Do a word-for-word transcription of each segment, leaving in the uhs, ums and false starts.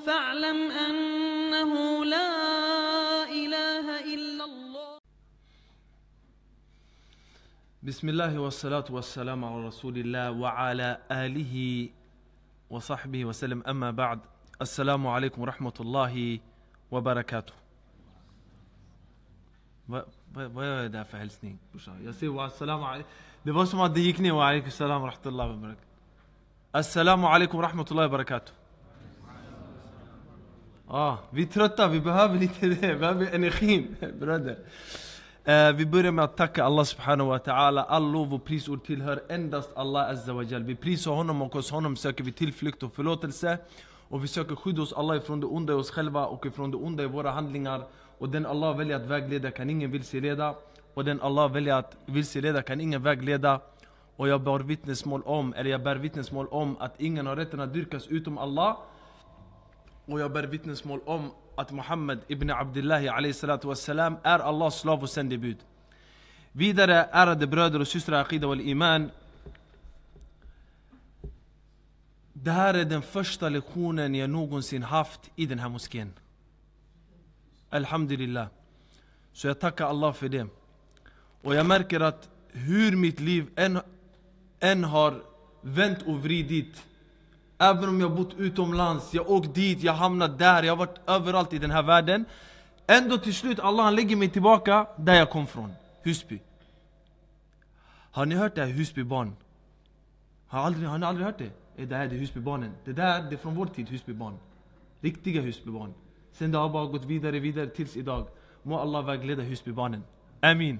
فاعلم أنه لا إله إلا الله. بسم الله والصلاة والسلام على رسول الله وعلى آله وصحبه وسلم. أما بعد. السلام عليكم ورحمة الله وبركاته. Vad är det för hälsning? Jag säger wa assalamu alaikum. Det var som att det gick ner wa alaikum salam wa rahmatullahi wa barakatuh. Assalamu alaikum wa rahmatullahi wa barakatuh. Ah, vi är trötta, vi behöver lite det, vi behöver energin, bröder. Uh, vi börjar med att tacka Allah subhanahu wa ta'ala. All lov och prisord tillhör endast Allah azza wa jal. Vi prisar honom och hos honom söker vi tillflykt och förlåtelse. Och vi söker skydd hos Allah ifrån det onda i oss själva och ifrån det onda i våra handlingar. Och den Allah väljer att vägleda kan ingen vilseleda. Och den Allah väljer att vilseleda kan ingen vägleda. Och jag bär vittnesmål om, eller jag bär vittnesmål om att ingen har rätten att dyrkas utom Allah. Och jag bär vittnesmål om att Muhammed ibn Abdullahi alayhi salatu wassalam är Allahs slav och sändebud. Vidare, ärade bröder och systrar, Aqida wal Iman. Det här är den första lektionen jag någonsin haft i den här moskén. Alhamdulillah. Så jag tackar Allah för det. Och jag märker att hur mitt liv än, än har vänt och vridit. Även om jag bott utomlands, jag åkt dit, jag hamnat där, jag har varit överallt i den här världen. Ändå till slut, Allah han lägger mig tillbaka där jag kom från. Husby. Har ni hört det här Husbybarn? Har, aldrig, har ni aldrig hört det? Det här är Husbybarnen. Det där det är från vår tid Husbybarn. Riktiga Husbybarn. Sen det har bara gått vidare, vidare tills idag. Må Allah vägleda Husbybarnen. Amin.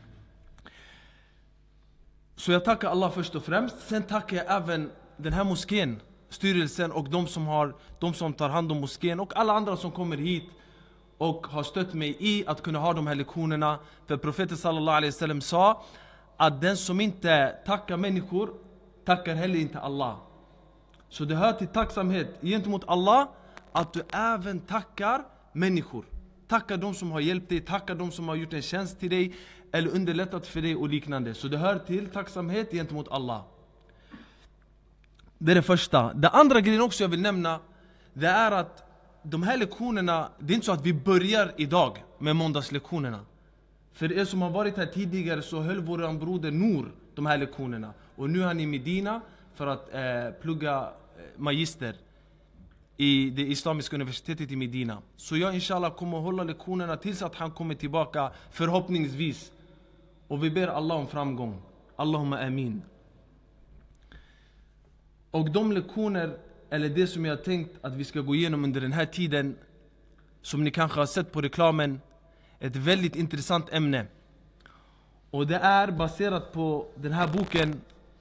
Så jag tackar Allah först och främst. Sen tackar jag även den här moskén, styrelsen och de som, har, de som tar hand om moskén och alla andra som kommer hit och har stött mig i att kunna ha de här lektionerna. För profeten sallallahu alaihi wasallam sa att den som inte tackar människor tackar heller inte Allah. Så det hör till tacksamhet gentemot Allah att du även tackar människor. Tackar de som har hjälpt dig, tackar de som har gjort en tjänst till dig eller underlättat för dig och liknande. Så det hör till tacksamhet gentemot Allah. Det är det första. Det andra grejen också jag vill nämna, det är att de här lektionerna, det är inte så att vi börjar idag med måndagslektionerna. För er som har varit här tidigare så höll vår broder Noor de här lektionerna. Och nu är han i Medina för att eh, plugga magister i det islamiska universitetet i Medina. Så jag inshallah kommer att hålla lektionerna tills att han kommer tillbaka förhoppningsvis. Och vi ber Allah om framgång. Allahumma amin. Och de lektioner, eller det som jag har tänkt att vi ska gå igenom under den här tiden, som ni kanske har sett på reklamen, ett väldigt intressant ämne. Och det är baserat på den här boken,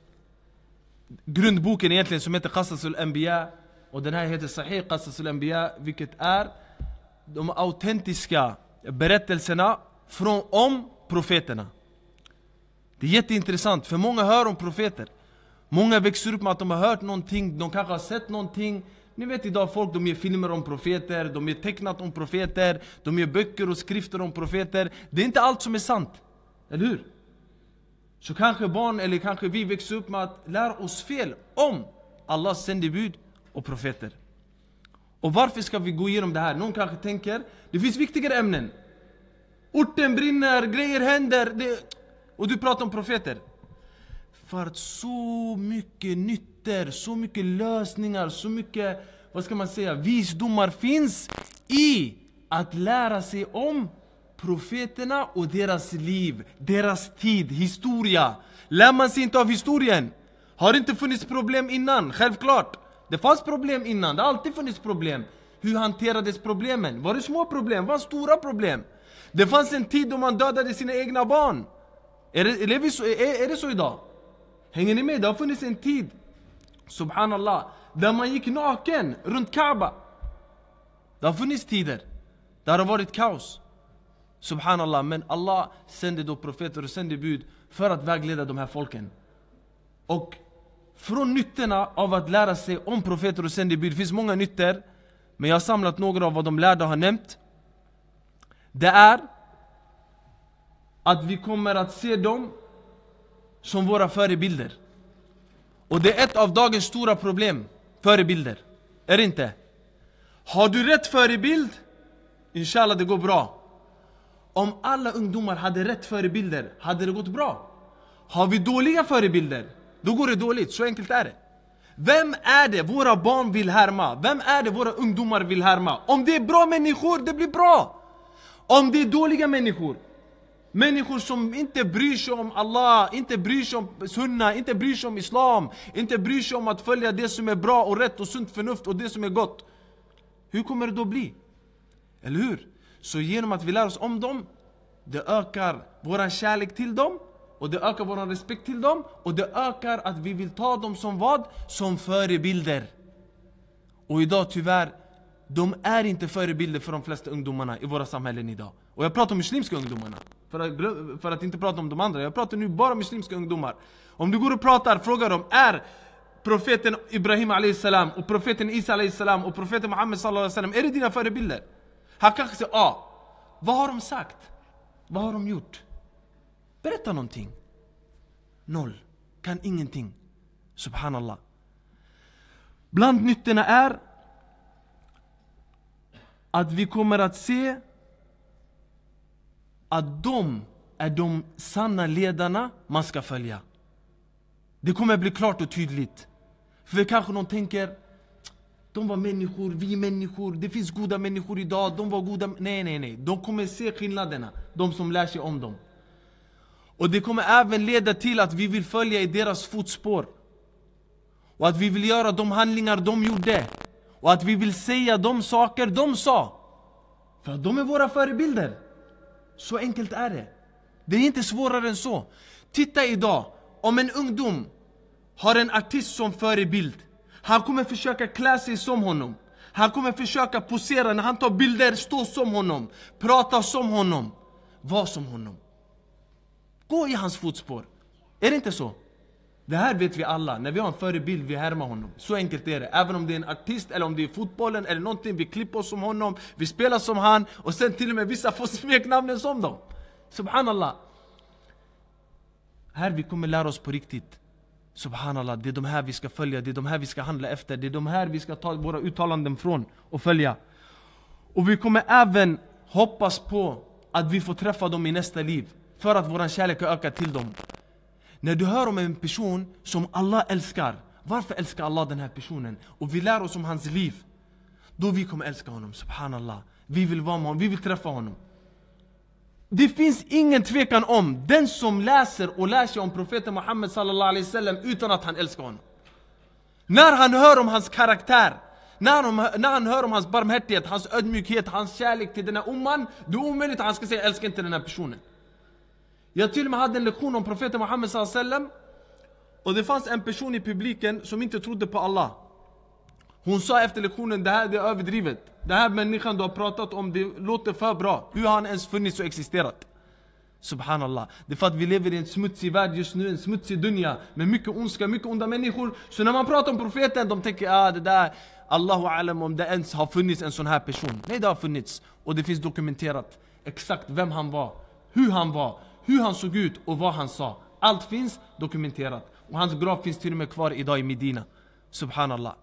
grundboken egentligen, som heter Qasasul Anbiya. Och den här heter Sahih Qasasul Anbiya, vilket är de autentiska berättelserna från om profeterna. Det är jätteintressant, för många hör om profeter. Många växer upp med att de har hört någonting, de kanske har sett någonting. Ni vet idag folk, de gör filmer om profeter, de gör tecknat om profeter, de gör böcker och skrifter om profeter. Det är inte allt som är sant, eller hur? Så kanske barn, eller kanske vi växer upp med att lära oss fel om Allahs sändebud och profeter. Och varför ska vi gå igenom det här? Någon kanske tänker, det finns viktigare ämnen. Orten brinner, grejer händer, det... och du pratar om profeter. För att så mycket nytter, så mycket lösningar, så mycket, vad ska man säga, visdomar finns i att lära sig om profeterna och deras liv, deras tid, historia. Lär man sig inte av historien? Har det inte funnits problem innan? Självklart. Det fanns problem innan, det har alltid funnits problem. Hur hanterades problemen? Var det små problem? Var det stora problem? Det fanns en tid då man dödade sina egna barn. Är det, är det, så, är, är det så idag? Hänger ni med? Det har funnits en tid, subhanallah, där man gick naken runt Kaaba. Det har funnits tider där det har varit kaos, subhanallah. Men Allah sände då profeter och sände bud för att vägleda de här folken. Och från nyttorna av att lära sig om profeter och sände bud, det finns många nyttor, men jag har samlat några av vad de lärda har nämnt. Det är att vi kommer att se dem som våra förebilder. Och det är ett av dagens stora problem. Förebilder. Är det inte? Har du rätt förebild? Inshallah, det går bra. Om alla ungdomar hade rätt förebilder, hade det gått bra. Har vi dåliga förebilder, då går det dåligt. Så enkelt är det. Vem är det våra barn vill härma? Vem är det våra ungdomar vill härma? Om det är bra människor, det blir bra. Om det är dåliga människor, människor som inte bryr sig om Allah, inte bryr sig om sunna, inte bryr sig om islam, inte bryr sig om att följa det som är bra och rätt och sunt förnuft och det som är gott. Hur kommer det då bli? Eller hur? Så genom att vi lär oss om dem, det ökar våran kärlek till dem, och det ökar våran respekt till dem, och det ökar att vi vill ta dem som vad? Som förebilder. Och idag tyvärr, de är inte förebilder för de flesta ungdomarna i våra samhällen idag. Och jag pratar om muslimska ungdomarna, för att, för att inte prata om de andra. Jag pratar nu bara om muslimska ungdomar. Om du går och pratar, frågar dem, är profeten Ibrahim alayhi salam och profeten Isa alayhi salam och profeten Muhammed sallallahu alayhi wasallam, är det dina förebilder? Han kanske säger, ja. Vad har de sagt? Vad har de gjort? Berätta någonting. Noll. Kan ingenting. Subhanallah. Bland nyttorna är att vi kommer att se att de är de sanna ledarna man ska följa. Det kommer att bli klart och tydligt. För kanske någon tänker, de var människor, vi är människor, det finns goda människor idag, de var goda. Nej, nej, nej. De kommer se skillnaderna, de som lär sig om dem. Och det kommer även leda till att vi vill följa i deras fotspår. Och att vi vill göra de handlingar de gjorde. Och att vi vill säga de saker de sa. För att de är våra förebilder. Så enkelt är det. Det är inte svårare än så. Titta idag, om en ungdom har en artist som förebild, han kommer försöka klä sig som honom. Han kommer försöka posera när han tar bilder, stå som honom, prata som honom, vara som honom. Gå i hans fotspår. Är det inte så? Det här vet vi alla. När vi har en förebild, vi härmar honom. Så enkelt är det. Även om det är en artist, eller om det är fotbollen eller någonting, vi klipper oss som honom, vi spelar som han, och sen till och med vissa får smeknamnen som dem. Subhanallah. Här vi kommer lära oss på riktigt. Subhanallah, det är de här vi ska följa, det är de här vi ska handla efter, det är de här vi ska ta våra uttalanden från och följa. Och vi kommer även hoppas på att vi får träffa dem i nästa liv, för att våran kärlek ökar till dem. När du hör om en person som Allah älskar, varför älskar Allah den här personen? Och vi lär oss om hans liv, då vi kommer älska honom, subhanallah. Vi vill vara med honom, vi vill träffa honom. Det finns ingen tvekan om den som läser och lär sig om profeten Muhammed sallallahu alaihi wasallam utan att han älskar honom. När han hör om hans karaktär, när han, när han hör om hans barmhärtighet, hans ödmjukhet, hans kärlek till den här umman, det är omöjligt att han ska säga älskar inte den här personen. Jag till och med hade en lektion om profeten Muhammed sallallahu alaihi wasallam, och det fanns en person i publiken som inte trodde på Allah. Hon sa efter lektionen, det här det är överdrivet. Det här människan du har pratat om, det låter för bra. Hur har han ens funnits och existerat? Subhanallah. Det är för att vi lever i en smutsig värld just nu, en smutsig dunya, med mycket ondska, mycket onda människor. Så när man pratar om profeten, de tänker, ah, det där, Allahu alam om det ens har funnits en sån här person. Nej, det har funnits. Och det finns dokumenterat exakt vem han var, hur han var, hur han såg ut och vad han sa. Allt finns dokumenterat. Och hans grav finns till och med kvar idag i Medina. Subhanallah.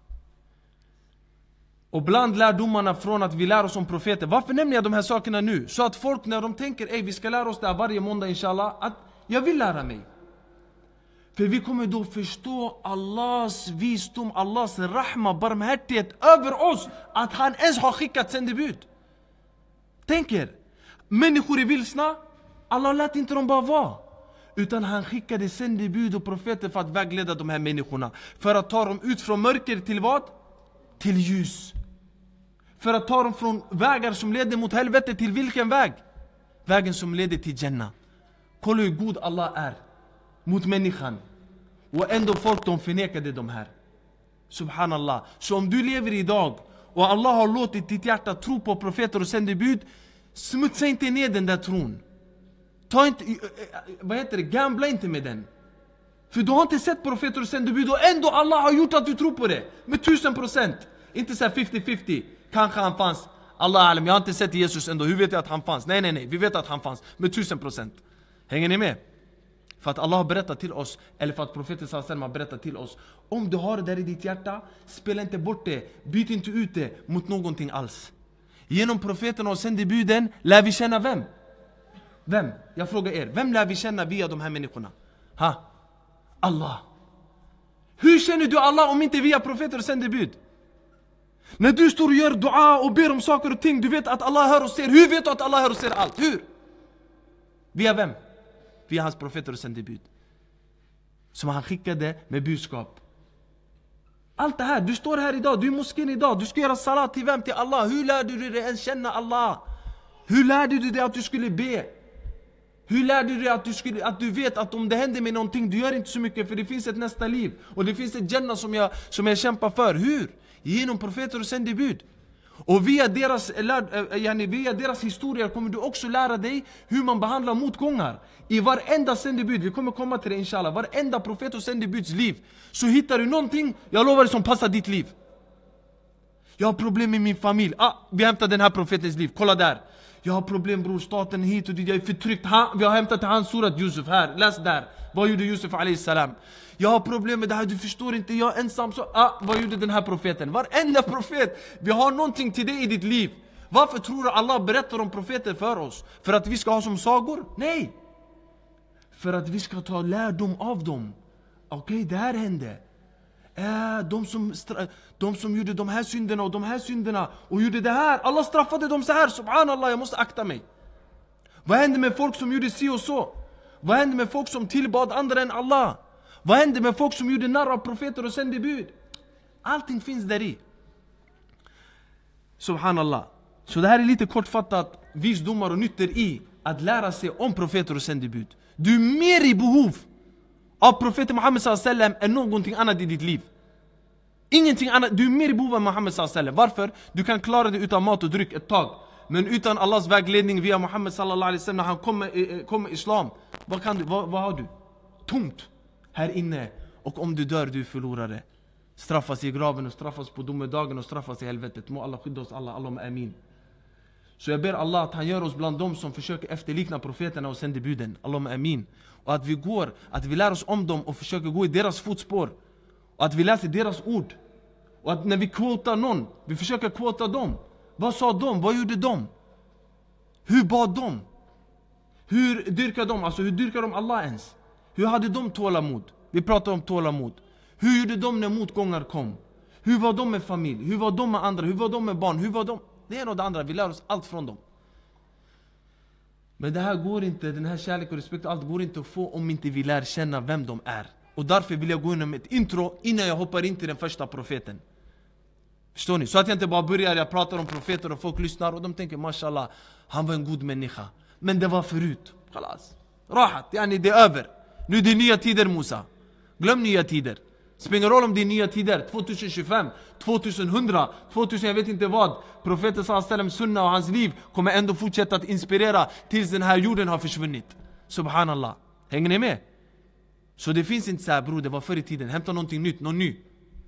Och bland lärdomarna från att vi lär oss om profeter. Varför nämner jag de här sakerna nu? Så att folk när de tänker, ej vi ska lära oss det här varje måndag inshallah, att jag vill lära mig. För vi kommer då förstå Allahs visdom, Allahs rahma, barmhärtighet över oss. Att han ens har skickat sändebud. Tänk er, människor är vilsna. Allah lät inte dem bara vara. Utan han skickade sändebud och profeter för att vägleda de här människorna. För att ta dem ut från mörker till vad? Till ljus. För att ta dem från vägar som leder mot helvetet till vilken väg? Vägen som leder till Jannah. Kolla hur god Allah är mot människan. Och ändå folk de förnekade de här. Subhanallah. Så om du lever idag och Allah har låtit ditt hjärta tro på profeter och sändebud, smutsa inte ner den där tron. Ta inte, vad heter det, gambla inte med den. För du har inte sett profeter och sändebud och ändå Allah har gjort att du tror på det. Med tusen procent. Inte så här femtio femtio. Kanske han fanns. Allah alam, jag har inte sett Jesus ändå. Hur vet jag att han fanns? Nej, nej, nej. Vi vet att han fanns. Med tusen procent. Hänger ni med? För att Allah har berättat till oss, eller för att profeten sallallahu alaihi wasallam har berättat till oss. Om du har det där i ditt hjärta, spela inte bort det. Byt inte ut det mot någonting alls. Genom profeten och sändebuden lär vi känna vem? Vem? Jag frågar er, vem lär vi känna via de här människorna? Ha? Allah. Hur känner du Allah om inte via profeter och sändebud? När du står och gör dua och ber om saker och ting, du vet att Allah hör och ser. Hur vet du att Allah hör och ser allt? Hur? Via vem? Via hans profeter och sändebud. Som han skickade med budskap. Allt det här, du står här idag, du är i moskén idag, du ska göra salat till vem? Till Allah. Hur lärde du dig ens känna Allah? Hur lärde du dig att du skulle be? Hur lärde du dig att du, skulle, att du vet att om det händer med någonting, du gör inte så mycket för det finns ett nästa liv. Och det finns ett Jannah som jag, som jag kämpar för. Hur? Genom profeter och sändebud. Och via deras, yani via deras historia kommer du också lära dig hur man behandlar motgångar. I varenda sändebud, vi kommer komma till det inshallah, varenda profet och sändebuds liv, så hittar du någonting, jag lovar dig, som passar ditt liv. Jag har problem med min familj. Ah, vi hämtar den här profetens liv, kolla där. Jag har problem bror, staten hit och dit, jag är förtryckt. Ha, vi har hämtat hans surat Yusuf här, läs där. Vad gjorde Yusuf alayhi salam? Jag har problem med det här, du förstår inte, jag är ensam. Så, ah, vad gjorde den här profeten? Varenda profet, vi har någonting till dig i ditt liv. Varför tror du Allah berättar om profeter för oss? För att vi ska ha som sagor? Nej! För att vi ska ta lärdom av dem. Okej, okay, det här hände. Äh, de, som de som gjorde de här synderna och de här synderna och gjorde det här, Allah straffade dem så här. Subhanallah, jag måste akta mig. Vad hände med folk som gjorde si och så? Vad hände med folk som tillbad andra än Allah? Vad hände med folk som gjorde narr av profeter och sändebud? Allting finns där i. Subhanallah. Så det här är lite kortfattat visdomar och nyttor i att lära sig om profeter och sändebud. Du är mer i behov av profeten Muhammed sallallahu alaihi wasallam än någonting annat i ditt liv. Ingenting annat. Du är mer i behov av Muhammed sallallahu alaihi wasallam. Varför? Du kan klara dig utan mat och dryck ett tag. Men utan Allahs vägledning via Muhammed sallallahu alaihi wasallam, när han kommer kom med islam, vad, kan du, vad, vad har du? Tomt här inne. Och om du dör, du är förlorare. Straffas i graven och straffas på domedagen och straffas i helvetet. Må Allah skydda oss alla. Allahumma amin. Så jag ber Allah att han gör oss bland dem som försöker efterlikna profeterna och sändebuden. Allahumma amin. Och att vi går, att vi lär oss om dem och försöker gå i deras fotspår. Och att vi läser deras ord. Och att när vi kvotar någon, vi försöker kvota dem. Vad sa de? Vad gjorde de? Hur bad de? Hur dyrkade de? Alltså hur dyrkade de Allah ens? Hur hade de tålamod? Vi pratar om tålamod. Hur gjorde de när motgångar kom? Hur var de med familj? Hur var de med andra? Hur var de med barn? Hur var de? Det är något andra. Vi lär oss allt från dem. Men det här går inte, den här kärlek och respekt, allt går inte att få om inte vi lär känna vem de är. Och därför vill jag gå in med ett intro innan jag hoppar in till den första profeten. Förstår ni? Så att jag inte bara börjar, jag pratar om profeter och folk lyssnar och de tänker mashallah, han var en god människa. Men det var förut. Khalas. Rahat, yani det är över. Nu är det nya tider Musa. Glöm nya tider. Spelar roll om det är nya tider. tjugohundratjugofem, tjugohundra, tvåtusen, jag vet inte vad. Profeten sallallahu alaihi wasallam sunna och hans liv kommer ändå fortsätta att inspirera tills den här jorden har försvunnit. Subhanallah. Hänger ni med? Så det finns inte så här, bror, det var förr i tiden. Hämta någonting nytt, någon ny.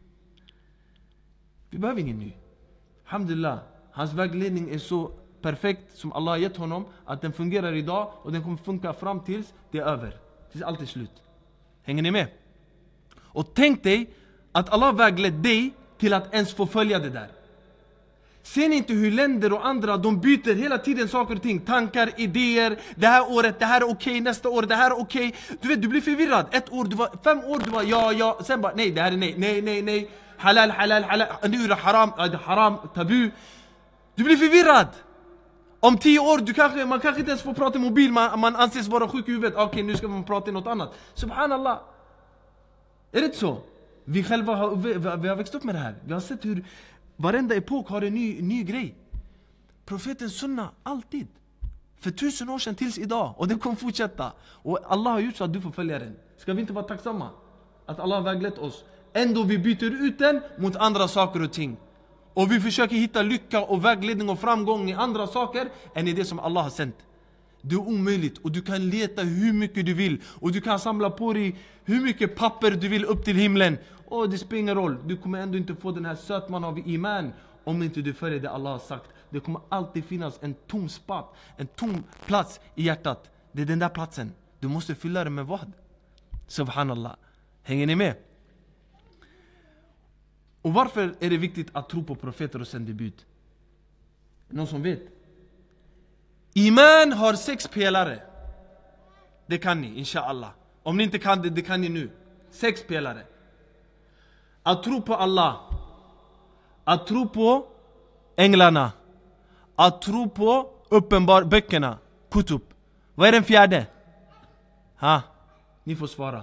Vi behöver ingen ny. Alhamdulillah. Hans vägledning är så perfekt som Allah har gett honom, att den fungerar idag och den kommer funka fram tills det är över. Tills allt är slut. Hänger ni med? Och tänk dig att Allah väglett dig till att ens få följa det där. Ser ni inte hur länder och andra, de byter hela tiden saker och ting, tankar, idéer. Det här året, det här är okej, okay, nästa år, det här är okej. Okay. Du vet, du blir förvirrad. Ett år, du var, fem år, du var ja, ja. Sen bara, nej, det här är nej, nej, nej, nej. Halal, halal, halal. Nu är det haram, det är haram, tabu. Du blir förvirrad. Om tio år, du kanske, man kanske inte ens får prata i mobil, man, man anses vara sjuk i huvudet. Okej, okay, nu ska man prata i något annat. Subhanallah. Är det inte så? Vi själva har, vi, vi har växt upp med det här. Vi har sett hur varenda epok har en ny, ny grej. Profetens sunna, alltid. För tusen år sedan tills idag. Och den kommer fortsätta. Och Allah har gjort så att du får följa den. Ska vi inte vara tacksamma? Att Allah har väglett oss. Ändå vi byter ut den mot andra saker och ting. Och vi försöker hitta lycka och vägledning och framgång i andra saker än i det som Allah har sänt. Det är omöjligt och du kan leta hur mycket du vill. Och du kan samla på dig hur mycket papper du vill upp till himlen. Och det spelar ingen roll. Du kommer ändå inte få den här sötman av iman om inte du följer det Allah har sagt. Det kommer alltid finnas en tom spot, en tom plats i hjärtat. Det är den där platsen. Du måste fylla det med vad? Subhanallah. Hänger ni med? Och varför är det viktigt att tro på profeter och sändebud? Någon som vet? Iman har sex pelare. Det kan ni, inshallah. Om ni inte kan det, det kan ni nu. Sex pelare. Att tro på Allah. Att tro på änglarna. Att tro på uppenbar böckerna. Kutub. Vad är den fjärde? Ha, ni får svara.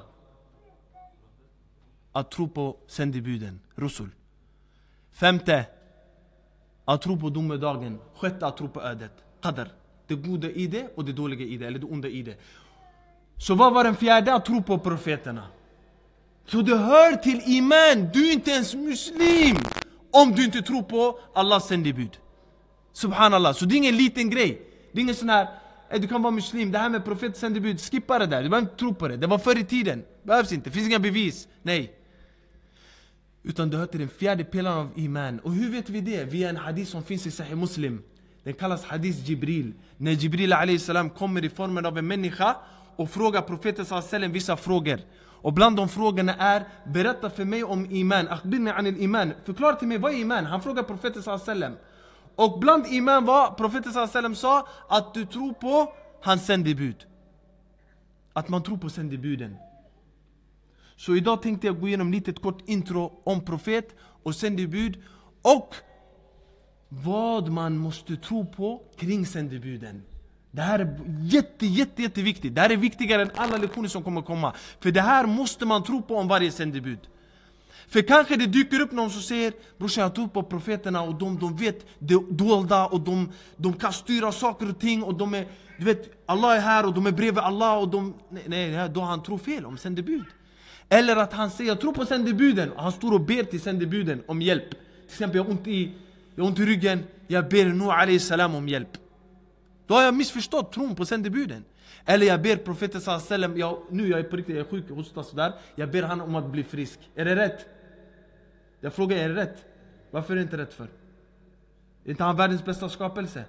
Att tro på sändebuden, Rusul. Femte, att tro på domedagen. Sjätte, att tro på ödet, Qadr. Det goda i det och det dåliga i det, eller det onda i det. Så vad var den fjärde? Att tro på profeterna. Så det hör till iman. Du är inte ens muslim om du inte tror på Allahs sändebud. Subhanallah. Så det är ingen liten grej. Det är ingen sån här, du kan vara muslim, det här med profet sändebud, skippa det där, du behöver inte tro på det. Det var förr i tiden, behövs inte, finns inga bevis. Nej. Utan det hör till den fjärde pelaren av iman. Och hur vet vi det? Via en hadith som finns i Sahih Muslim. Den kallas hadith Jibril. När Jibril alayhi salam kommer i formen av en människa och frågar profeten sallallahu alayhi wasallam vissa frågor. Och bland de frågorna är: berätta för mig om iman. Akhbirni an al-iman. Förklara till mig, vad är iman? Han frågar profeten sallallahu alayhi wasallam. Och bland iman var, profeten sallallahu alayhi wasallam sa att du tror på hans sändebud. Att man tror på sändebuden. Så idag tänkte jag gå igenom lite ett kort intro om profet och sändebud. Och vad man måste tro på kring sändebuden. Det här är jätte, jätte, jätteviktigt. Det här är viktigare än alla lektioner som kommer komma. För det här måste man tro på om varje sändebud. För kanske det dyker upp någon som säger: brorsan, jag tror på profeterna och de, de vet det dolda och de, de kan styra saker och ting och de är, du vet, Allah är här och de är bredvid Allah och de, nej, nej, då han tror fel om sändebud. Eller att han säger: jag tror på sändebuden, och han står och ber till sändebuden om hjälp. Till exempel, jag har ont i, jag har ont i ryggen, jag ber Nuh alayhi salam om hjälp. Då har jag missförstått tron på sändebuden. Eller jag ber profeten sallallahu alayhi wasallam, jag, nu jag är på riktigt, jag är sjuk, jag hostar sådär. Jag ber han om att bli frisk. Är det rätt? Jag frågar, är det rätt? Varför är det inte rätt för? Är inte han världens bästa skapelse?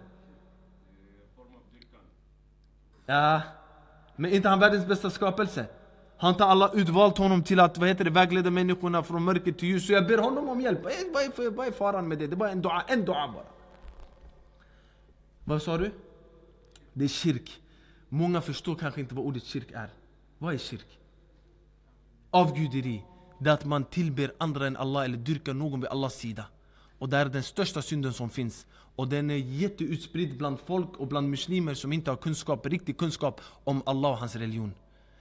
Ja, men är inte han världens bästa skapelse? Har inte alla utvalt honom till att, vad heter det, vägleda människorna från mörker till ljus? Så jag ber honom om hjälp. Vad är, vad är faran med det? Det är bara en dua, en dua bara. Vad sa du? Det är kyrk. Många förstår kanske inte vad ordet kyrk är. Vad är kyrk? Avguderi. Det är att man tillber andra än Allah eller dyrkar någon vid Allahs sida. Och det är den största synden som finns. Och den är jätteutspridd bland folk och bland muslimer som inte har kunskap, riktig kunskap om Allah och hans religion.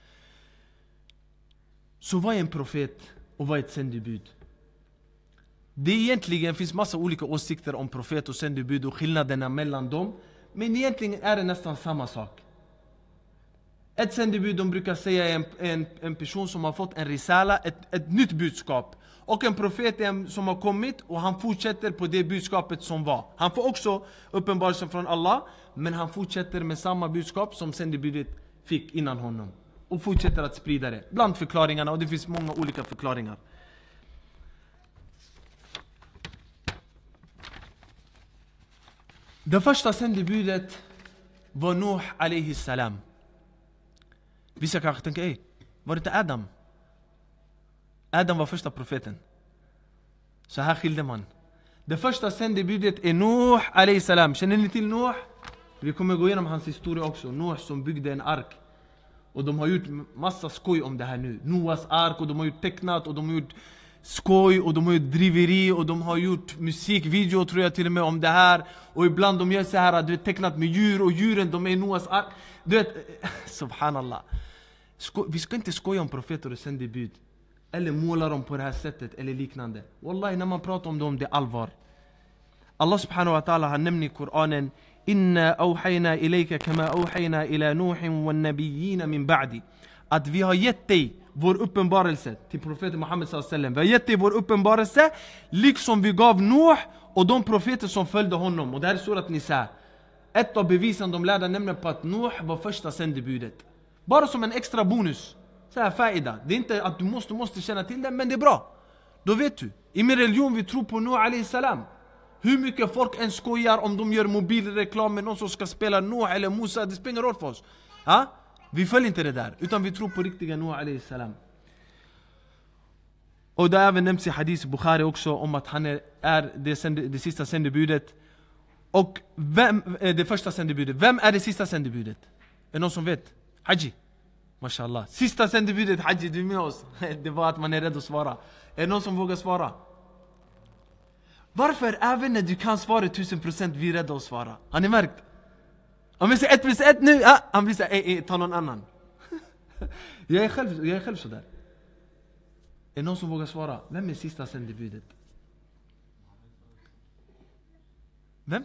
Så vad är en profet och vad är ett sändebud? Det egentligen finns massa olika åsikter om profet och sändebud och skillnaderna mellan dem. Men egentligen är det nästan samma sak. Ett sändebud, de brukar säga, är en, en, en person som har fått en risala, ett, ett nytt budskap. Och en profet är en som har kommit och han fortsätter på det budskapet som var. Han får också uppenbarelsen från Allah, men han fortsätter med samma budskap som sändebudet fick innan honom. Och fortsätter att sprida det. Bland förklaringarna, och det finns många olika förklaringar. Det första sändebudet var Nuh alayhi salam. Vissa kanske tänker, ej, var det inte Adam? Adam var första profeten. Så här skilde man. Det första sändebudet är Nuh alayhi salam. Känner ni till Nuh? Vi kommer gå igenom hans historia också. Nuh som byggde en ark. Och de har gjort massa skoj om det här nu. Noahs ark, och de har gjort tecknat, och de har gjort skoj, och de har gjort driveri, och de har gjort musikvideo tror jag till och med om det här. Och ibland de gör så här, du vet, tecknat med djur, och djuren de är i Noahs ark. Du vet, subhanallah. Sko- vi ska inte skoja om profeter och sändebud. Eller måla dem på det här sättet, eller liknande. Wallahi, när man pratar om dem, det är allvar. Allah subhanahu wa ta'ala, han nämner i Koranen: Inna awhayna ilayka kama awhayna ila Nuhin wa nabiyina min ba'di. Att vi har gett dig vår uppenbarelse till profeten Muhammed sallallahu alaihi wasallam. Vi har gett dig vår uppenbarelse liksom vi gav Nuh och de profeter som följde honom. Och det här är surat Nisa. Ett av bevisen de lärde nämna på att Nuh var första sändebudet. Bara som en extra bonus. Så här faida. Det är inte att du måste, måste känna till det, men det är bra. Då vet du. I min religion vi tror på Nuh alayhi salam. Hur mycket folk än skojar om de gör mobilreklam med någon som ska spela Nuh eller Musa, det spelar roll för oss. Ha? Vi följer inte det där, utan vi tror på riktiga Nuh alayhi salam. Och det har även nämnts i hadith Bukhari också om att han är, är det, sände, det sista sändebudet. Och vem är det första sändebudet? Vem är det sista sändebudet? Är det någon som vet? Haji. Mashallah. Sista sändebudet, Haji, du är med oss. Det var att man är rädd att svara. Är det någon som vågar svara? Varför även när du kan svara tusen procent vi är rädda att svara? Har ni märkt? Om vi säger ett plus ett nu, ah, han blir såhär, ej, ej, ta någon annan. jag, är själv, jag är själv sådär. Är det någon som vågar svara? Vem är sista sändebudet? Vem?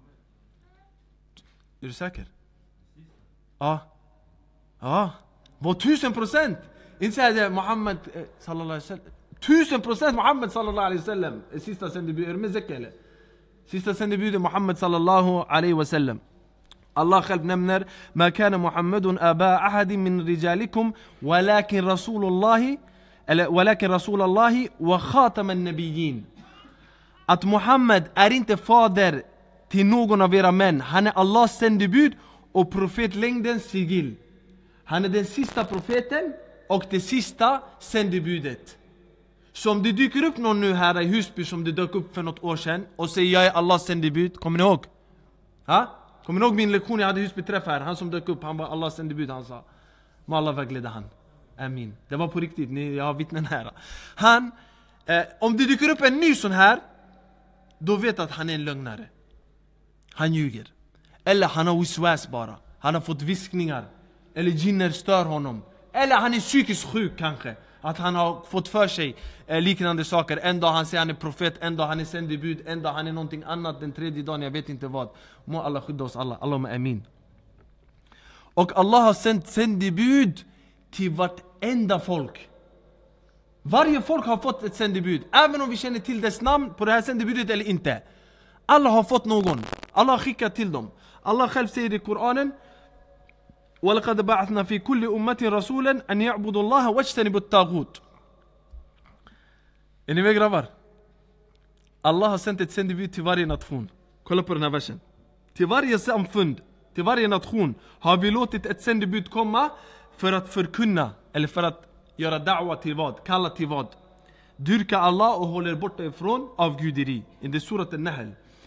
Är du säker? Ja. Ja. Var tusen procent? Inte säger det Muhammed eh, sallallahu alaihi wasallam. Tusen procent Muhammed sallallahu alaihi wasallam. Sista sändebudet. Är du med Zecka eller? Sista sändebudet Muhammed sallallahu alaihi wasallam. Allah själv nämner Ma kana Muhammadun aba ahadin min rijalikum walakin Rasulullahi eller walakin Rasulullahi wa khataman nabiyyin. Att Muhammed är inte fader till någon av era män. Han är Allahs sändebud och profetlängdens sigill. Han är den sista profeten och det sista sändebudet. Så om det dyker upp någon nu här i Husby som det dök upp för något år sedan och säger jag är Allahs sändebud, kommer ni ihåg? Ha? Kommer ni ihåg min lektion jag hade i Husby träff här? Han som dök upp, han var Allahs sändebud, han sa må Allah vägleda han. Amin. Det var på riktigt, ni, jag har vittnen här. Han, eh, om det dyker upp en ny sån här, då vet att han är en lögnare. Han ljuger. Eller han har wiswas bara. Han har fått viskningar. Eller jinner stör honom. Eller han är psykiskt sjuk kanske. Att han har fått för sig eh, liknande saker. En dag han säger han är profet, en dag han är sändebud, en dag han är någonting annat, den tredje dagen jag vet inte vad. Må Allah skydda oss alla. Allahumma amin. Och Allah har sänt sändebud till vartenda folk. Varje folk har fått ett sändebud. Även om vi känner till dess namn på det här sändebudet eller inte. Alla har fått någon. Allah har skickat till dem. Allah själv säger i Koranen وَلَقَدْ بَعَثْنَا فِي كُلِّ أُمَّةٍ رَسُولًا أَنْ يَعْبُدُوا اللَّهَ وَاجْتَنِبُوا الطَّاغُوتَ. Är ni med grabbar? Allah har sänt ett sändebud till varje nation. Kolla på den här versen. Till varje samfund, till varje nation har vi låtit ett sändebud komma för att förkunna, eller för att göra da'wa till vad? Kalla till vad? Dyrka Allah och håller borta ifrån avguderi. I det surat al-Nahl.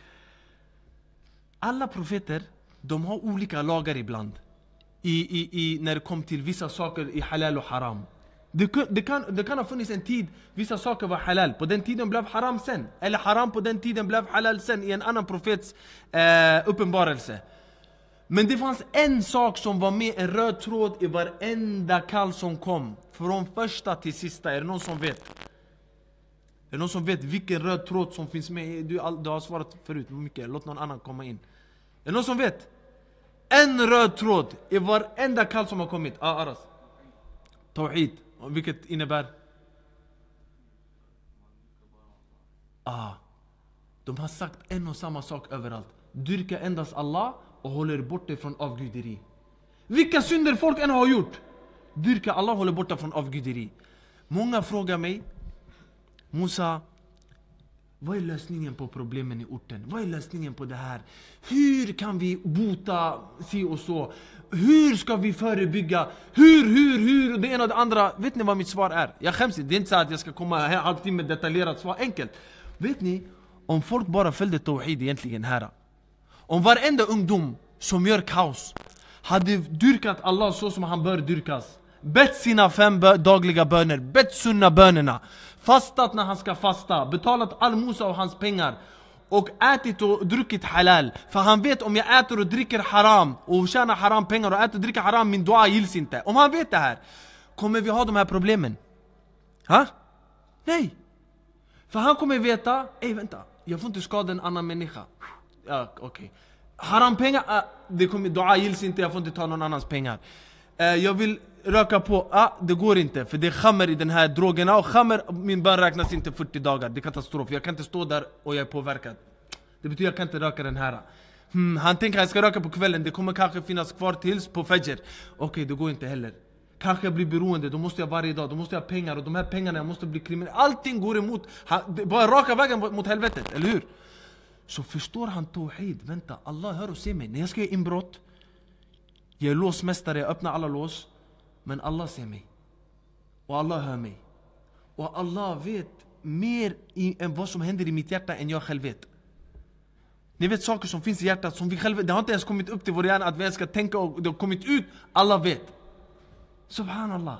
Alla profeter, de har olika lagar ibland. I, i, i, när det kom till vissa saker i halal och haram. Det, det, kan, det kan ha funnits en tid vissa saker var halal. På den tiden blev haram sen. Eller haram på den tiden blev halal sen i en annan profets eh, uppenbarelse. Men det fanns en sak som var med, en röd tråd i varenda kall som kom. Från första till sista. Är det någon som vet? Är det någon som vet vilken röd tråd som finns med? Du, du har svarat förut mycket. Låt någon annan komma in. Är det någon som vet? En röd tråd i varenda kall som har kommit. Ah, Aras. Tawhid. Vilket innebär? Ah. De har sagt en och samma sak överallt. Dyrka endast Allah och håller bort ifrån avguderi. Vilka synder folk än har gjort. Dyrka Allah och håller borta från avguderi. Många frågar mig, Musa, vad är lösningen på problemen i orten? Vad är lösningen på det här? Hur kan vi bota si och så? Hur ska vi förebygga? Hur, hur, hur? Det ena och det andra. Vet ni vad mitt svar är? Jag skäms inte. Det är inte så att jag ska komma här alltid med detaljerat svar. Enkelt. Vet ni, om folk bara följde tawhid egentligen här. Om varenda ungdom som gör kaos hade dyrkat Allah så som han bör dyrkas. Bett sina fem dagliga böner. Bett sunna bönerna. Fastat när han ska fasta. Betalat all Musa och hans pengar. Och ätit och druckit halal. För han vet om jag äter och dricker haram och tjänar haram pengar och äter och dricker haram, min dua gills inte. Om han vet det här, kommer vi ha de här problemen? Ha? Nej. För han kommer veta, ej vänta, jag får inte skada en annan människa. Ja, okej. Okay. Haram pengar, ah, det kommer, dua gills inte, jag får inte ta någon annans pengar. Eh, jag vill röka på, ah, det går inte. För det är khammer i den här drogerna. Och khammer, min bön räknas inte fyrtio dagar. Det är katastrof. Jag kan inte stå där och jag är påverkad. Det betyder jag kan inte röka den här. Hmm, han tänker att jag ska röka på kvällen. Det kommer kanske finnas kvar tills på fajr. Okej, okay, det går inte heller. Kanske jag blir beroende. Då måste jag varje dag. Då måste jag ha pengar. Och de här pengarna, jag måste bli kriminell. Allting går emot. Han, bara raka vägen mot helvetet. Eller hur? Så förstår han tawhid. Vänta, Allah hör och ser mig. När jag ska göra inbrott, Jag är låsmästare, jag öppnar alla lås. Men Allah ser mig. Och Allah hör mig. Och Allah vet mer i, än vad som händer i mitt hjärta än jag själv vet. Ni vet saker som finns i hjärtat som vi själva, det har inte ens kommit upp till vår hjärna att vi ens ska tänka och det har kommit ut. Allah vet. Subhanallah.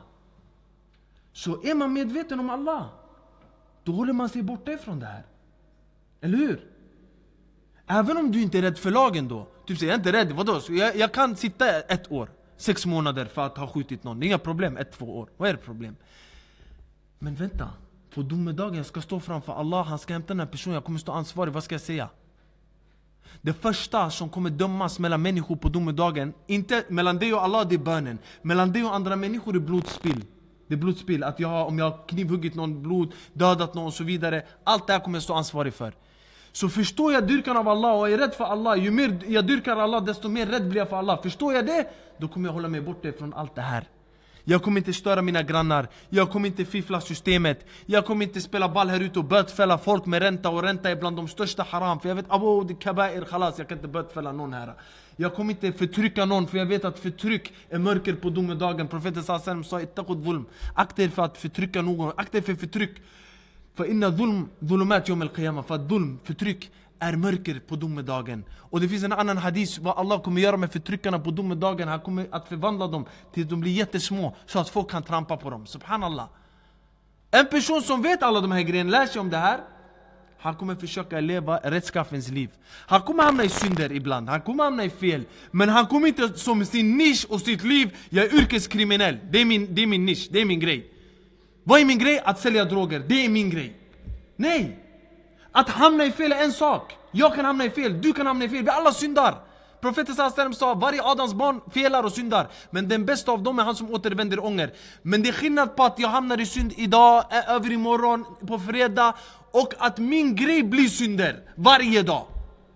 Så är man medveten om Allah, då håller man sig borta ifrån det här. Eller hur? Även om du inte är rädd för lagen då. Typ säger jag är inte rädd, vadå? Så jag, jag kan sitta ett år, sex månader för att ha skjutit någon. Det är inga problem, ett, två år. Vad är det problem? Men vänta, på domedagen jag ska stå framför Allah, han ska hämta den här personen, jag kommer stå ansvarig, vad ska jag säga? Det första som kommer dömas mellan människor på domedagen, inte mellan dig och Allah, det är bönen. Mellan dig och andra människor är blodspill. Det är blodspill, att jag, om jag har knivhuggit någon, blod, dödat någon och så vidare. Allt det här kommer jag stå ansvarig för. Så förstår jag dyrkan av Allah och är rädd för Allah, ju mer jag dyrkar Allah, desto mer rädd blir jag för Allah. Förstår jag det, då kommer jag hålla mig borta från allt det här. Jag kommer inte störa mina grannar. Jag kommer inte fiffla systemet. Jag kommer inte spela ball här ute och bötfälla folk med ränta. Och ränta är bland de största haram. För jag vet, abo, det kabair, khalas, jag kan inte bötfälla någon här. Jag kommer inte förtrycka någon, för jag vet att förtryck är mörker på domedagen. Profeten sallallahu alaihi wasallam sa, ittaqud zulm. Akta er för att förtrycka någon. Akta er för förtryck. För inna zulm, zulumat yawm al-qiyamah. För att zulm, förtryck, är mörker på domedagen. Och det finns en annan hadis vad Allah kommer göra med förtryckarna på domedagen. Han kommer att förvandla dem till att de blir jättesmå så att folk kan trampa på dem. Subhanallah. En person som vet alla de här grejerna, lär sig om det här, han kommer försöka leva rättskaffens liv. Han kommer hamna i synder ibland, han kommer hamna i fel. Men han kommer inte som sin nisch och sitt liv, jag är yrkeskriminell. Det är min, det är min nisch, det är min grej. Vad är min grej? Att sälja droger, det är min grej. Nej! Att hamna i fel är en sak. Jag kan hamna i fel, du kan hamna i fel. Vi alla syndar. Profeten sallallahu alaihi wasallam sa, varje Adams barn felar och syndar. Men den bästa av dem är han som återvänder ånger. Men det är skillnad på att jag hamnar i synd idag, över imorgon, på fredag. Och att min grej blir synder varje dag.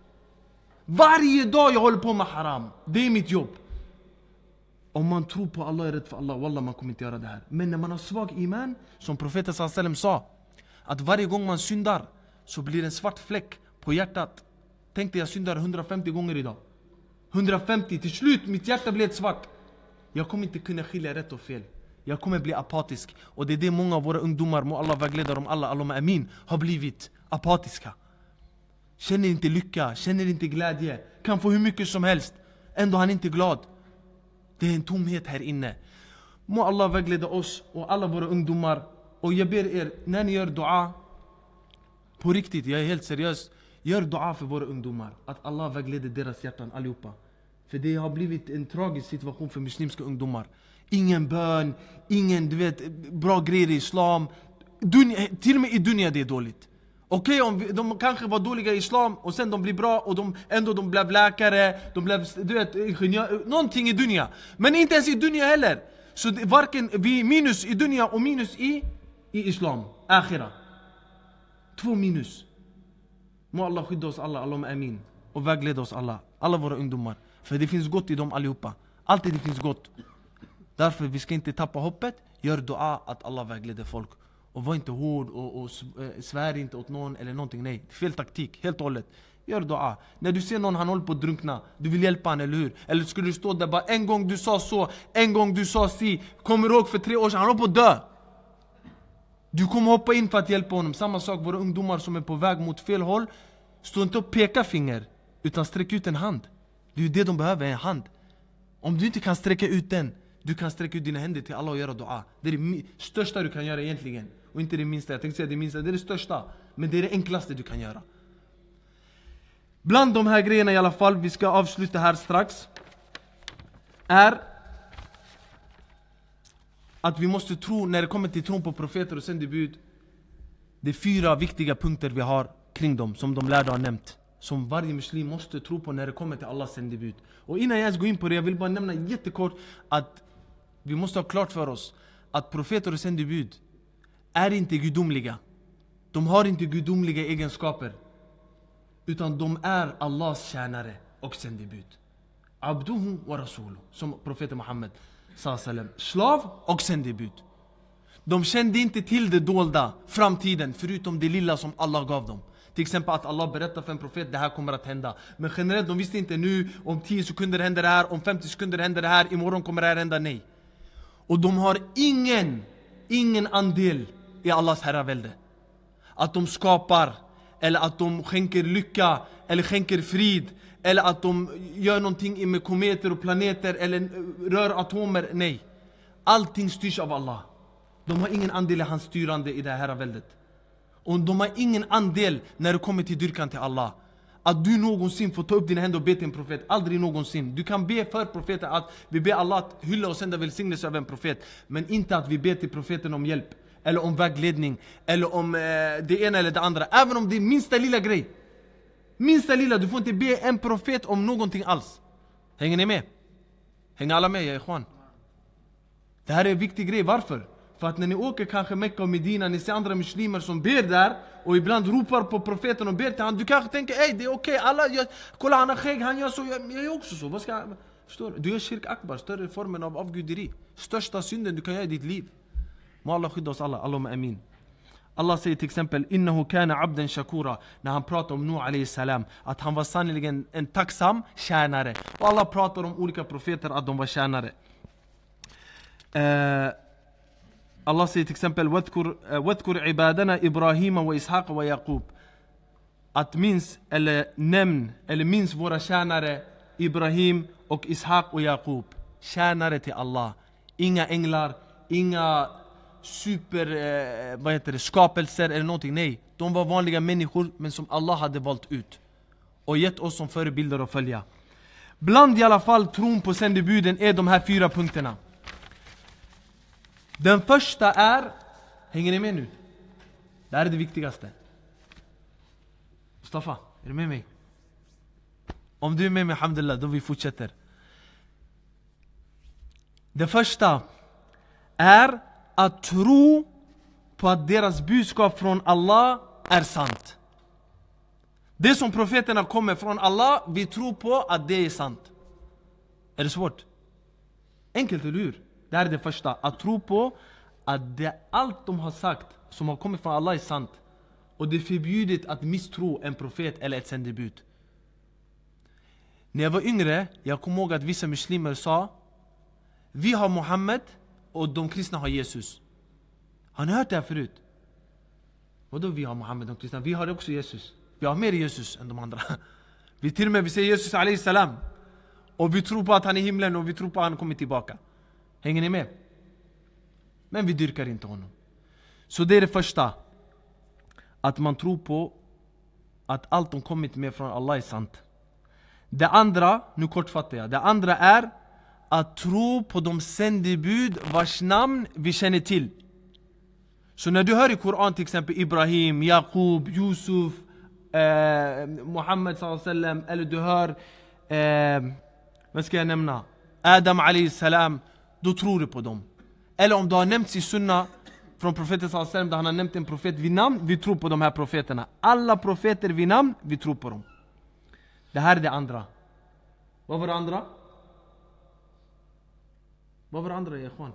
Varje dag jag håller på med haram. Det är mitt jobb. Om man tror på Allah, är rädd för Allah, wallah, man kommer inte göra det här. Men när man har svag iman, som profeten sallallahu alaihi wasallam sa, att varje gång man syndar så blir det en svart fläck på hjärtat. Tänk dig, jag syndar hundrafemtio gånger idag. hundrafemtio, till slut mitt hjärta blir ett svart. Jag kommer inte kunna skilja rätt och fel. Jag kommer bli apatisk. Och det är det många av våra ungdomar, må Allah vägleda dem alla, Allahumma amin, har blivit apatiska. Känner inte lycka, känner inte glädje. Kan få hur mycket som helst. Ändå han är inte glad. Det är en tomhet här inne. Må Allah vägleda oss och alla våra ungdomar. Och jag ber er, när ni gör dua, på riktigt, jag är helt seriös, gör dua för våra ungdomar. Att Allah vägleder deras hjärtan allihopa. För det har blivit en tragisk situation för muslimska ungdomar. Ingen bön, ingen, du vet, bra grejer i islam. Dunya, till och med i dunya det är dåligt. Okej, okay, om de kanske var dåliga i islam och sen de blir bra och de ändå de blev läkare, de blev, du vet, ingenjör, någonting i dunya. Men inte ens i dunya heller. Så det, varken vi minus i dunya och minus i, i islam, akhira. Två minus. Må Allah skydda oss alla, Allahumma amin. Och vägleda oss alla, alla våra ungdomar. För det finns gott i dem allihopa. Alltid det finns gott. Därför vi ska inte tappa hoppet. Gör dua att Allah vägleder folk. Och var inte hård och, och svär inte åt någon eller någonting. Nej, fel taktik, helt och hållet. Gör dua. När du ser någon, han håller på att drunkna, du vill hjälpa han, eller hur? Eller skulle du stå där bara, en gång du sa så, en gång du sa si. Kommer du ihåg för tre år sedan, han håller på att dö. Du kommer hoppa in för att hjälpa honom. Samma sak, våra ungdomar som är på väg mot fel håll. Stå inte och peka finger, utan sträck ut en hand. Det är ju det de behöver, en hand. Om du inte kan sträcka ut den, du kan sträcka ut dina händer till Allah och göra dua. Det är det största du kan göra egentligen. Och inte det minsta, jag tänkte säga det minsta, det är det största. Men det är det enklaste du kan göra. Bland de här grejerna i alla fall, vi ska avsluta här strax, är att vi måste tro, när det kommer till tron på profeter och sändebud, det är fyra viktiga punkter vi har kring dem, som de lärde har nämnt. Som varje muslim måste tro på när det kommer till Allahs sändebud. Och innan jag ens går in på det, jag vill bara nämna jättekort att vi måste ha klart för oss att profeter och sändebud är inte gudomliga. De har inte gudomliga egenskaper. Utan de är Allahs tjänare och sändebud. Abduhu wa rasuluh, som profeten Muhammed sallallahu alaihi wasallam. Slav och sändebud. De kände inte till det dolda, framtiden, förutom det lilla som Allah gav dem. Till exempel att Allah berättar för en profet, det här kommer att hända. Men generellt, de visste inte nu, om tio sekunder händer det här, om femtio sekunder händer det här, imorgon kommer det här hända, nej. Och de har ingen, ingen andel i Allahs herravälde. Att de skapar, eller att de skänker lycka, eller skänker frid, eller att de gör någonting med kometer och planeter, eller rör atomer, nej. Allting styrs av Allah. De har ingen andel i hans styrande i det här herraväldet. Och de har ingen andel när det kommer till dyrkan till Allah. Att du någonsin får ta upp dina händer och be till en profet. Aldrig någonsin. Du kan be för profeten att vi ber Allah att hylla och sända välsignelse över en profet. Men inte att vi ber till profeten om hjälp. Eller om vägledning. Eller om eh, det ena eller det andra. Även om det är minsta lilla grej. Minsta lilla. Du får inte be en profet om någonting alls. Hänger ni med? Hänger alla med, ja, ikhwan? Det här är en viktig grej. Varför? För att när ni åker kanske Mekka och Medina, ni ser andra muslimer som ber där och ibland ropar på profeten och ber till han. Du kanske tänker, ej det är okej, okay. alla gör, kolla han har skägg, han gör så, jag, jag gör också så. Vad ska jag, förstår du? Du gör shirk akbar, större formen av avguderi. Största synden du kan göra i ditt liv. Må Allah skydda oss alla, Allahumma amin. Allah säger till exempel, innahu kana abden shakura, när han pratar om Nuh alayhi salam, att han var sannoliken en tacksam tjänare. Och Allah pratar om olika profeter att de var tjänare. Uh, Allah säger till exempel wadkur ibadana Ibrahim och Ishaq och Jakub. Att minns eller nämn eller minns våra tjänare Ibrahim och Ishaq och Jakub. Tjänare till Allah. Inga änglar, inga super eh, vad heter det, skapelser eller någonting. Nej, de var vanliga människor men som Allah hade valt ut och gett oss som förebilder att följa. Bland i alla fall tron på sändebuden är de här fyra punkterna. Den första är, hänger ni med nu? Det här är det viktigaste. Mustafa, är du med mig? Om du är med mig, alhamdulillah, då vi fortsätter. Det första är att tro på att deras budskap från Allah är sant. Det som profeterna kommer från Allah, vi tror på att det är sant. Är det svårt? Enkelt, eller hur? Det här är det första. Att tro på att det, allt de har sagt som har kommit från Allah är sant. Och det är förbjudet att misstro en profet eller ett sändebud. När jag var yngre, jag kommer ihåg att vissa muslimer sa, vi har Muhammed och de kristna har Jesus. Har ni hört det här förut? Vadå vi har Muhammed och de kristna? Vi har också Jesus. Vi har mer Jesus än de andra. Vi till och med vi säger Jesus alayhi salam. Och vi tror på att han är i himlen och vi tror på att han kommer tillbaka. Hänger ni med? Men vi dyrkar inte honom. Så det är det första. Att man tror på att allt de kommit med från Allah är sant. Det andra, nu kortfattar jag. Det andra är att tro på de sändebud vars namn vi känner till. Så när du hör i Koran till exempel Ibrahim, Jakub, Yusuf, eh, Muhammed sallallahu alaihi wasallam, eller du hör eh, vad ska jag nämna? Adam alayhi salam, då tror du på dem. Eller om du har nämnt i sunna från profeten sallallahu alaihi wasallam, där han har nämnt en profet vid namn, vi tror på de här profeterna. Alla profeter vid namn, vi tror på dem. Det här är det andra. Vad var det andra? Vad var det andra, ikhwan?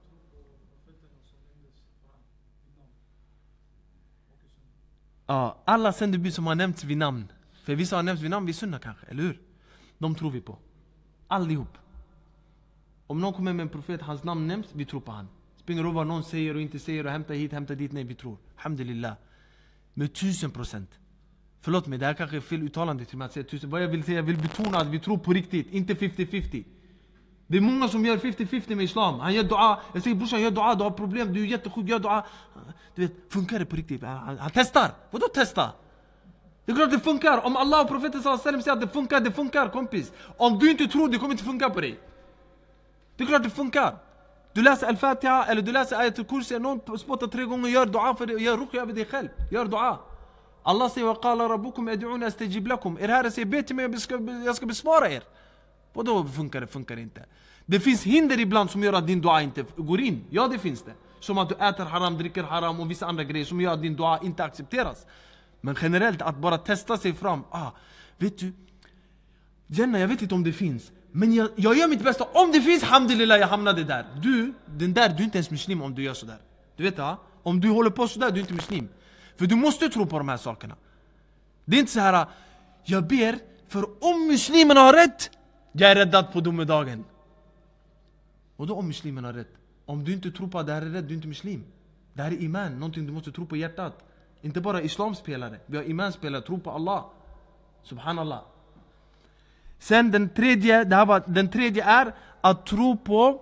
Ja, alla sändebud som har nämnts vid namn. För vissa har nämnts vid namn vid sunna kanske, eller hur? De tror vi på. Allihop. Om någon kommer med en profet, hans namn nämns, vi tror på han. Springer över vad någon säger och inte säger och hämtar hit, hämtar dit, nej vi tror. Alhamdulillah. Med tusen procent. Förlåt mig, det här kanske är fel uttalande till mig att säga tusen. Vad jag vill säga, jag vill betona att vi tror på riktigt, inte femtio femtio. Det är många som gör femtio femtio med islam. Han gör dua, jag säger brorsan gör dua, du har problem, du är jättesjuk, gör dua. Du vet, funkar det på riktigt? Han, han testar. Vadå testa? Det är klart det funkar. Om Allah och profeten sallallahu alaihi wasallam säger att det funkar, det funkar kompis. Om du inte tror, det kommer inte funka på dig. Det är klart det funkar. Du läser al-Fatiha eller du läser ayat al-Kursi, någon spottar tre gånger, gör dua för dig, gör ruqya över dig själv. Gör dua. Allah säger وَقَالَ رَبُّكُمْ أَدْعُونَ أَسْتَجِبْ لَكُمْ. Er Herre säger, be till mig, jag ska, jag ska besvara er. Vadå funkar det, funkar inte? Det finns hinder ibland som gör att din dua inte går in. Ja, det finns det. Som att du äter haram, dricker haram och vissa andra grejer som gör att din dua inte accepteras. Men generellt, att bara testa sig fram. Ah, vet du, Jannah, jag vet inte om det finns. Men jag, jag gör mitt bästa. Om det finns, alhamdulillah, jag hamnade där. Du, den där, du är inte ens muslim om du gör sådär. Du vet, ah? Om du håller på sådär, du är inte muslim. För du måste tro på de här sakerna. Det är inte så här, jag ber för om muslimerna har rätt, jag är räddad på domedagen. Och då om muslimerna har rätt? Om du inte tror på att det här är rätt, du är inte muslim. Det här är iman, någonting du måste tro på hjärtat. Inte bara islamspelare, vi har imanspelare, tro på Allah. Subhanallah. Sen den tredje, det här var, den tredje är att tro på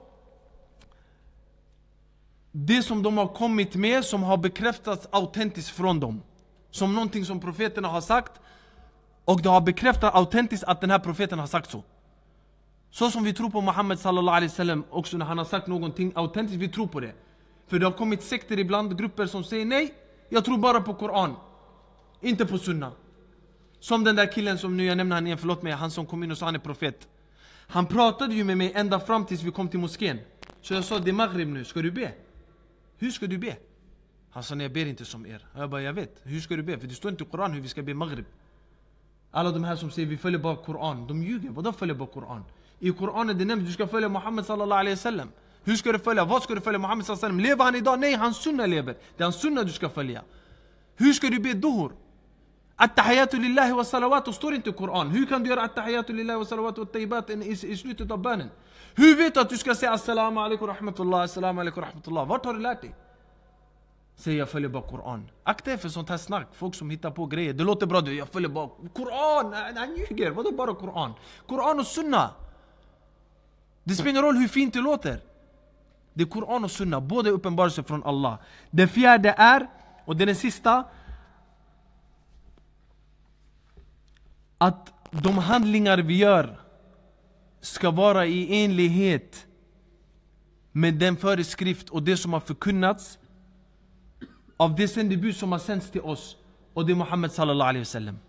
det som de har kommit med, som har bekräftats autentiskt från dem. Som någonting som profeterna har sagt, och det har bekräftat autentiskt att den här profeten har sagt så. Så som vi tror på Muhammed sallallahu alaihi wasallam, också när han har sagt någonting autentiskt, vi tror på det. För det har kommit sekter ibland, grupper som säger nej, jag tror bara på Koran, inte på sunna. Som den där killen som nu jag nämner han igen, förlåt mig, han som kom in och sa han är profet. Han pratade ju med mig ända fram tills vi kom till moskén. Så jag sa, det är maghrib nu, ska du be? Hur ska du be? Han sa, nej jag ber inte som er. Jag bara, jag vet, hur ska du be? För det står inte i Koran hur vi ska be maghrib. Alla de här som säger vi följer bara Koran, de ljuger, vadå följer bara Koran? I Koranen det nämns du ska följa Muhammed sallallahu alaihi wasallam. Hur ska du följa? Vad ska du följa Muhammed sallallahu alaihi wasallam? Lever han idag? Nej, hans sunna lever. Det är hans sunna du ska följa. Hur ska du be duhur? At-tahiyatu lillahi wa salawatu står inte i Koran. Hur kan du göra at-tahiyatu lillahi wa salawatu wa tayyibat i, i slutet av bönen? Hur vet du att du ska säga assalamu alaikum rahmatullah, assalamu alaikum rahmatullah? Vart har du lärt dig? Säg jag följer bara Koran. Akta er för sånt här snack. Folk som hittar på grejer. Det låter bra du, jag följer bara Koran. Han ljuger, vadå bara Koran? Koran och sunna. Det spelar ingen roll hur fint det låter. Det är Koran och sunna, båda uppenbarelser från Allah. Den fjärde är, och det är den sista, att de handlingar vi gör ska vara i enlighet med den föreskrift och det som har förkunnats av det sändebud som har sänts till oss, och det är Muhammed sallallahu alaihi wasallam.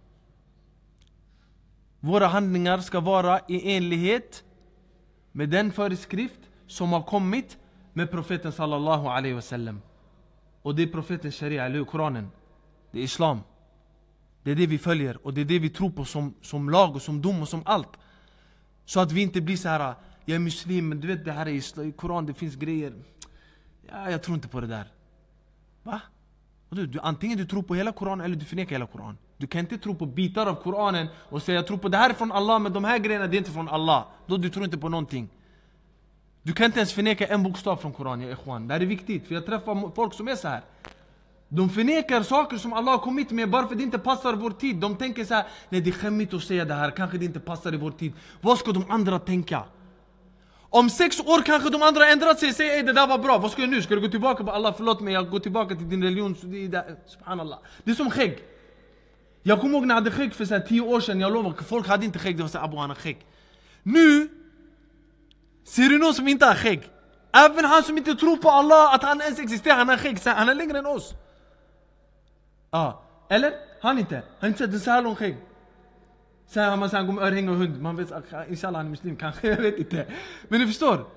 Våra handlingar ska vara i enlighet med den föreskrift som har kommit med profeten sallallahu alaihi wasallam. Och det är profetens sharia, eller Koranen. Det är islam. Det är det vi följer, och det är det vi tror på som, som lag och som dom och som allt. Så att vi inte blir så här, jag är muslim, men du vet det här är i Koran, det finns grejer. Ja, jag tror inte på det där. Va? Du, du, antingen du tror på hela Koran eller du förnekar hela Koran. Du kan inte tro på bitar av Koranen och säga jag tror på det här är från Allah, men de här grejerna det är inte från Allah. Då du tror inte på någonting. Du kan inte ens förneka en bokstav från Koran, ja ikhwan. Det här är viktigt, för jag träffar folk som är så här. De förnekar saker som Allah har kommit med bara för det inte passar vår tid. De tänker så här, nej det är skämmigt att säga det här, kanske det inte passar i vår tid. Vad ska de andra tänka? Om sex år kanske de andra ändrat sig och säger det där var bra. Vad ska jag nu? Ska du gå tillbaka på Allah? Förlåt mig, jag går tillbaka till din religion. Subhanallah. Det är som skägg. Jag kommer ihåg när jag hade skägg för så här, tio år sedan. Jag lovar, folk hade inte skägg. Det var så här, Abu han har skägg. Nu ser du någon som inte har skägg. Även han som inte tror på Allah, att han ens existerar, han har skägg. Han är längre än oss. Ah. Eller? Han inte. Han inte sätter så här lång skägg. Så här, man säger han går med örhänge och hund. Man vet, inshallah han är muslim kanske, jag vet inte. Men du förstår.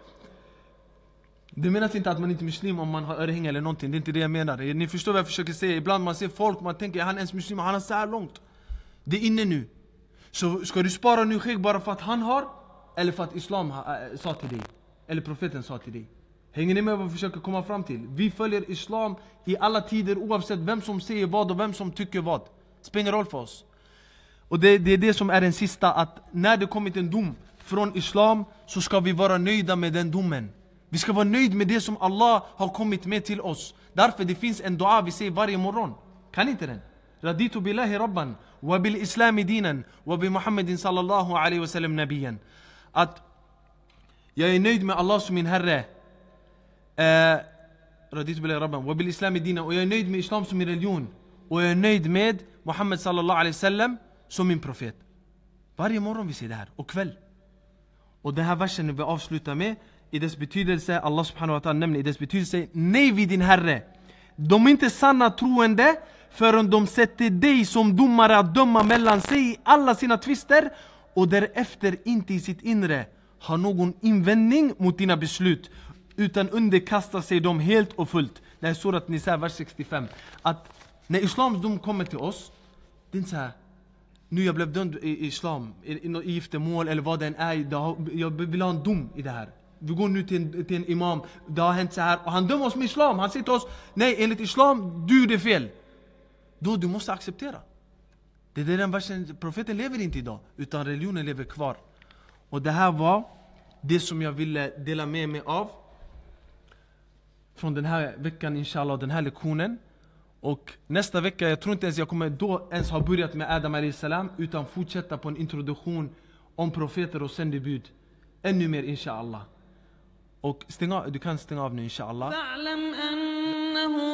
Det menas inte att man inte är muslim om man har örhänge eller någonting. Det är inte det jag menar. Ni förstår vad jag försöker säga. Ibland man ser folk, man tänker han är ens muslim, han är så här långt. Det är inne nu. Så ska du spara nu skägg bara för att han har? Eller för att islam ha, äh, sa till dig? Eller profeten sa till dig? Hänger ni med vad vi försöker komma fram till? Vi följer islam i alla tider oavsett vem som säger vad och vem som tycker vad. Spelar ingen roll för oss. Och det, det är det som är den sista, att när det kommit en dom från islam så ska vi vara nöjda med den domen. Vi ska vara nöjda med det som Allah har kommit med till oss. Därför det finns en dua vi säger varje morgon. Kan inte den? Raditu billahi rabban wa bil islami dinan wa bi Muhammedin sallallahu alaihi wasallam nabiyan. Att jag är nöjd med Allah som min herre. Uh, Raditu billahi rabban wa bil islami dinan, och jag är nöjd med islam som min religion. Och jag är nöjd med Muhammed sallallahu alaihi wasallam som min profet. Varje morgon vi säger det här, och kväll. Och den här versen vi avslutar med, i dess betydelse, Allah subhanahu wa ta'ala nämner i dess betydelse, nej vid din herre. De är inte sanna troende förrän de sätter dig som domare att döma mellan sig i alla sina tvister, och därefter inte i sitt inre har någon invändning mot dina beslut, utan underkastar sig dem helt och fullt. Det är surat Nisa, vers sextiofem. Att när islams dom kommer till oss, det är inte så här, nu jag blev dömd i islam, i, i, i giftermål eller vad det än är, jag vill ha en dom i det här. Vi går nu till en, till en imam, det har hänt så här, och han dömer oss med islam. Han säger till oss, nej enligt islam, du gjorde fel. Då du måste acceptera. Det är den versen, profeten lever inte idag, utan religionen lever kvar. Och det här var det som jag ville dela med mig av från den här veckan, inshallah, den här lektionen. Och nästa vecka, jag tror inte ens jag kommer då ens ha börjat med Adam alayhi salam, utan fortsätta på en introduktion om profeter och sändebud. Ännu mer, inshallah. Och stäng av, du kan stänga av nu, inshallah. فاعلم أنه